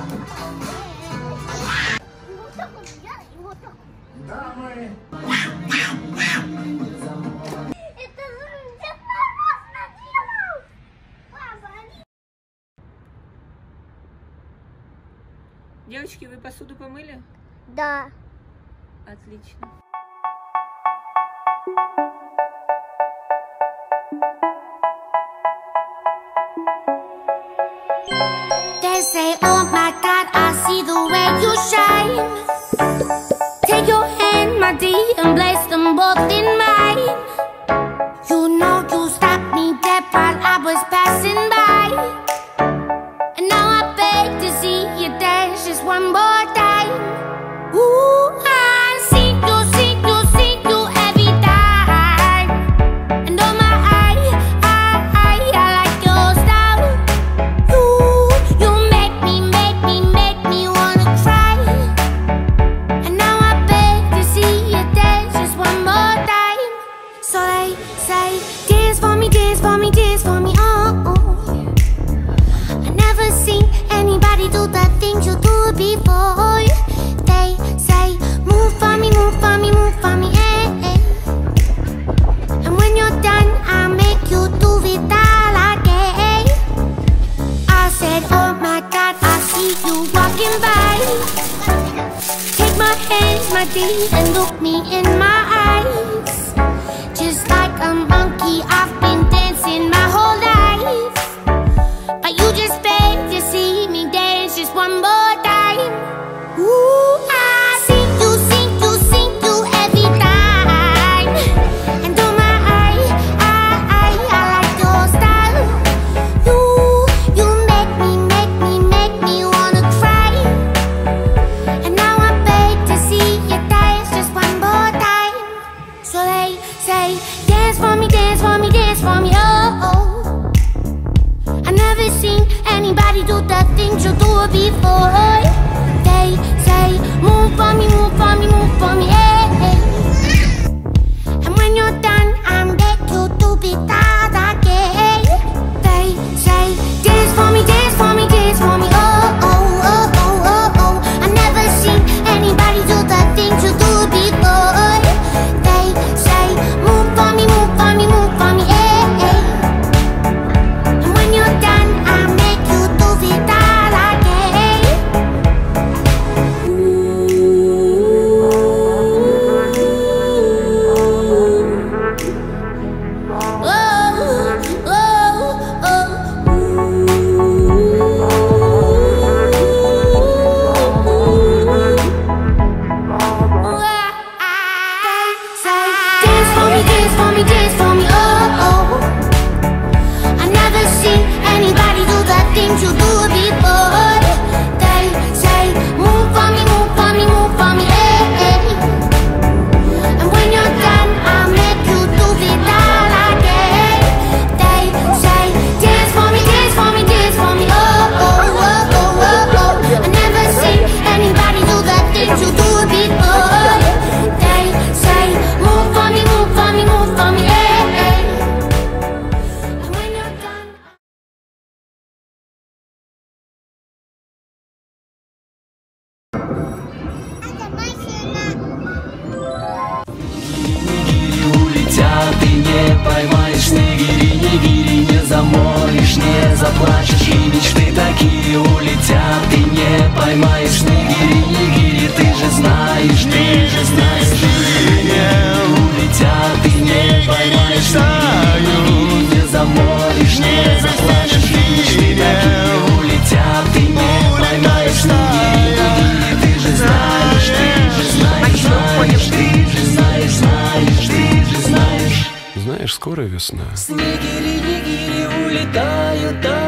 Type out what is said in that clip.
Вот так вот я и вот так. Да, мы. Это же Дед Мороз наделал! Папа, они... Девочки, вы посуду помыли? Да. Отлично. They say, oh my God, I see the way you shine. Take your hand, my dear, and place them both in mine. You know you stopped me dead while I was passing by. And now I beg to see you dance just one more time. Ooh, I see you every time. And oh my, I like your style. You make me wanna cry. And now I beg to see you dance just one more time. So they say, dance for me, dance for me, dance for me, oh, oh. I never seen anybody do the things you do before. They say, move for me, move for me, move for me, eh, eh. And when you're done, I'll make you do it all again. I said, oh my God, I see you walking by. Take my hand, my dear, and look me in my eyes. Just like a monkey, I've been dancing my whole life. But you just beg to see me dance just one more time. Ooh, I see you every time. And oh my, I like your style. You make me wanna cry. And now I beg to see you dance just one more time. So they say, dance for me, dance for me, dance for me, oh, oh. I never seen anybody do the things you do before. They say, move for me, move for me, move for me, eh, eh. And when you're done, I'll make you do it all again. They say, dance for me, dance for me, dance for me, oh, oh, oh, oh, oh, oh. I never seen anybody do the things you do before. They say, move for me, move for me, move for me, eh, eh. And when you're done, I'll make you do it all again. You do it before. They say, move for me, move for me, move for me, eh, eh. And when you're done, I'll make you do it all again. They say, dance for me, dance for me, dance for me, oh, oh, oh, oh, oh, oh. I never seen anybody do the things you do it before. They say, move for me, move for me, move for me, eh, eh. And when you're done, улетят, ты не поймаешь. Нигири, не замолишь, не заплачешь. И мечты такие улетят, ты не поймаешь. Нигири, ты же знаешь, ты же знаешь. Улетят, ты не поймаешь. Нигири, не замолишь, не заплачешь. И мечты такие улетят, ты не поймаешь. Нигири, ты же знаешь, ты же знаешь, знаешь, ты же знаешь, знаешь, ты же знаешь. Знаешь, скоро весна. Снегири, улетают.